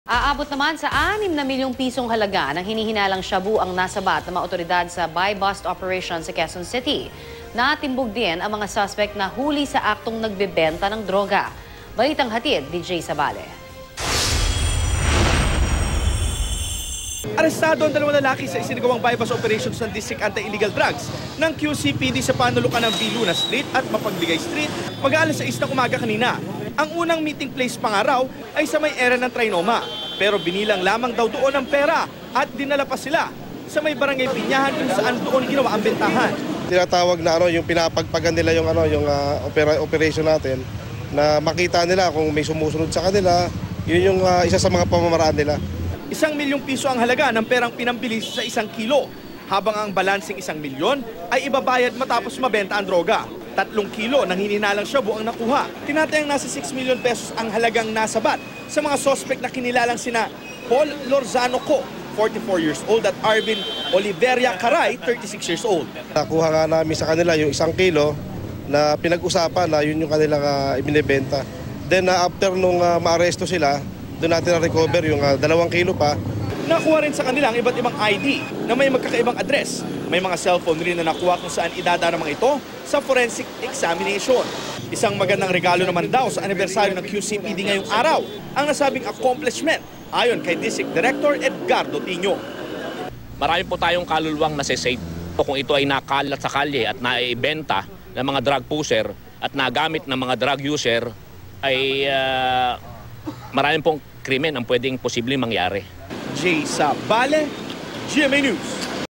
Aabot naman sa 6 na milyong pisong halaga ng hinihinalang shabu ang nasabat ng mga otoridad sa buy-bust operation sa Quezon City. Natimbog din ang mga suspect na huli sa aktong nagbebenta ng droga. Balitang hatid, DJ Sabale. Arestado ang dalawang lalaki sa isinagawang buy-bust operations ng District Anti-Illegal Drugs ng QCPD sa panulukan ng Viluna Street at Mapagligay Street mag-aalas 6 ng umaga kanina. Ang unang meeting place pa nga raw ay sa may area ng Trinoma. Pero binilang lamang daw doon ang pera at dinala pa sila sa may barangay Pinyahan kung saan doon ginawa ang bentahan. Tinatawag na yung pinapagpagan nila yung operation natin na makita nila kung may sumusunod sa kanila. Yun yung isa sa mga pamamaraan nila. 1 milyong piso ang halaga ng perang pinambilis sa 1 kilo, habang ang balansing 1 milyon ay ibabayad matapos mabenta ang droga. 3 kilo ng hininalang shabu ang nakuha. Tinatayang nasa 6 milyon pesos ang halagang nasabat sa mga suspect na kinilalang sina Paul Lorzano Co, 44 years old, at Arvin Oliveria Caray, 36 years old. Nakuha nga namin sa kanila yung 1 kilo na pinag-usapan na yun yung kanilang ibinibenta. Then after nung maaresto sila, doon natin na-recover yung 2 kilo pa. Nakuha rin sa kanila ang iba't ibang ID na may magkakaibang address. May mga cellphone rin na nakuha kung saan idadaan naman ito sa forensic examination. Isang magandang regalo naman daw sa anibersaryo ng QCPD ngayong araw ang nasabing accomplishment ayon kay District Director Edgardo Tino. Marami po tayong kaluluwang nasa-save. Kung ito ay nakalat sa kalye at naibenta ng mga drug pusher at nagamit ng mga drug user, ay maraming pong krimen ang pwedeng posibleng mangyari. Jay Sabale, GMA News.